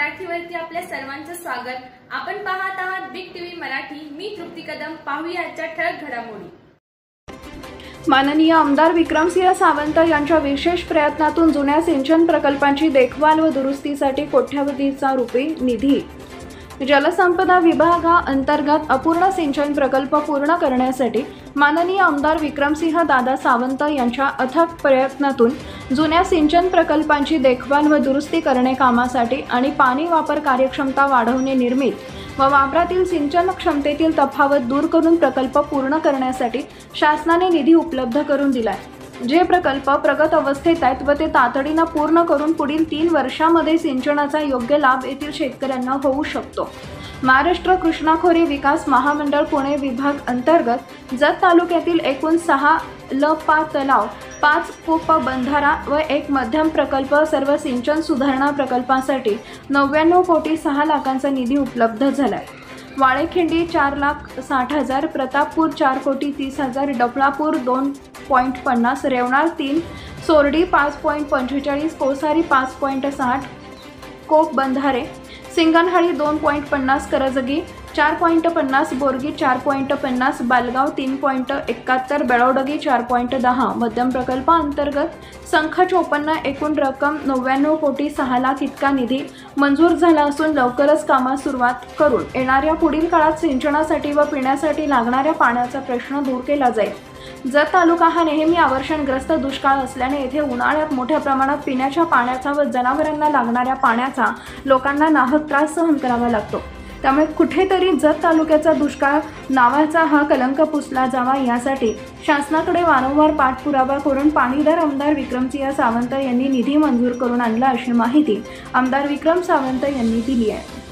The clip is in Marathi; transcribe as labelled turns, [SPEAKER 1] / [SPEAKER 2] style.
[SPEAKER 1] मराठीवरती आपल्या सर्वांचं स्वागत। आपण पाहत आहात बिग टीव्ही मराठी। मी तृप्ती कदम। पाहूया आजच्या ठळक घडामोडी।
[SPEAKER 2] माननीय आमदार विक्रमसिंह सावंत यांच्या विशेष प्रयत्नातून जुन्या सिंचन प्रकल्पांची देखभाल व दुरुस्तीसाठी कोट्यवधीचा रुपये निधी जलसंपदा विभागाअंतर्गत अपूर्ण सिंचन प्रकल्प पूर्ण करण्यासाठी माननीय आमदार विक्रमसिंह दादा सावंत यांच्या अथक प्रयत्नातून जुन्या सिंचन प्रकल्पांची देखभाल व दुरुस्ती करणे कामासाठी आणि पाणी वापर कार्यक्षमता वाढवणे, निर्मित व वापरातील सिंचन क्षमतेतील तफावत दूर करून प्रकल्प पूर्ण करण्यासाठी शासनाने निधी उपलब्ध करून दिलाय। जे प्रकल्प प्रगत अवस्थेत आहेत व ते तातडीने पूर्ण करून पुढील 3 वर्षांमध्ये सिंचनाचा योग्य लाभ येथील शेतकऱ्यांना होऊ शकतो। महाराष्ट्र कृष्णाखोरे विकास महामंडळ पुणे विभाग अंतर्गत जत तालुक्यातील एकूण 6 ल.पा. तलाव, 5 कूप बंधारा व 1 मध्यम प्रकल्प सर्व सिंचन सुधारणा प्रकल्पांसाठी 99 कोटी 6 लाखांचा निधी उपलब्ध झालाय। वाळेखिंडी 4,60,000, प्रतापपूर 4 कोटी 30,000, डफळापूर 2.50, रेवणार 3, सोरडी 5.45, कोसारी 5.60, कोप बंधारे, सिंगनहळ्ळी 2.50, करजगी 4.50, बोरगी 4.50, बालगाव 3.71, बेळवडगी 4.10, मध्यम प्रकल्प अंतर्गत संख 54, एकूण रक्कम 99 कोटी 6 लाख इतका निधी मंजूर झाला असून लवकरच कामास सुरुवात करून येणाऱ्या पुढील काळात सिंचनासाठी व पिण्यासाठी लागणाऱ्या पाण्याचा प्रश्न दूर केला जाईल। जत तालुका हा नेहमी आवर्षणग्रस्त दुष्काळ असल्याने येथे उन्हाळ्यात मोठ्या प्रमाणात पिण्याच्या पाण्याचा व जनावरांना लागणाऱ्या पाण्याचा लोकांना नाहक त्रास सहन करावा लागतो। त्यामुळे कुठेतरी जत तालुक्याचा दुष्काळ नावाचा हा कलंक पुसला जावा यासाठी शासनाकडे वारंवार पाठपुरावा करून पाणीदार आमदार विक्रमसिंह सावंत यांनी निधी मंजूर करून आणला अशी माहिती आमदार विक्रम सावंत यांनी दिली आहे।